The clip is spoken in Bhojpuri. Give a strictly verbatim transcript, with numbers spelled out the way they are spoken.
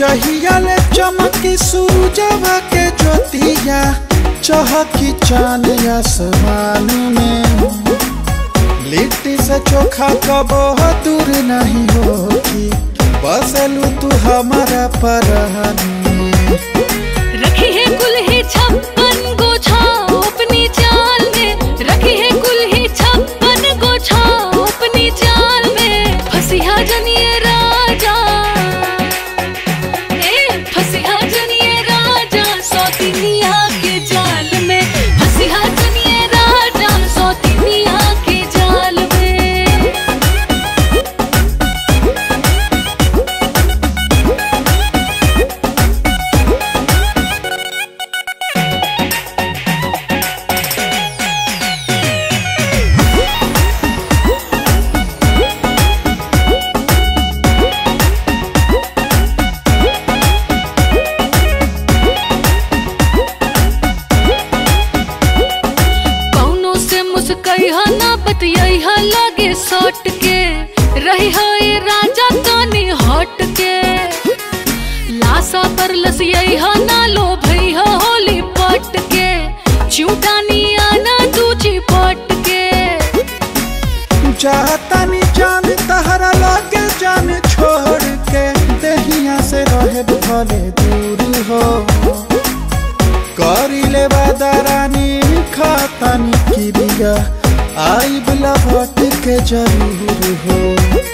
जहिया ले चमकी सूरजवा के ज्योतिया चहकी चांद आसमान में। लिट्टी से चोखा कबो दूर नहीं होगी, बसलू तू हमारा परहन में। रखी है कुल ही छप्पन गो छाओ अपनी चाल में, रखी है कुल ही छप्पन गो छाओ अपनी चाल में। फसिया जनिए राजा ए फसिया जनिए राजा सौतिनिया के जाल में, फसिया जनिए राजा सौतिनिया के जाल में। मुस्कैहा ना बतिया लागे सट के, रही है राजा तानी हट के। लाशा पर लसिया ना लो भैया होली पट के, चूटानी आना दूची पट के। चाहतानी जान तहरा लागे जान छोड़ के, दहिया से रहे भले दूर हो। करिले बादारानी खातानी की बिया आई बला भट के जरूर हो।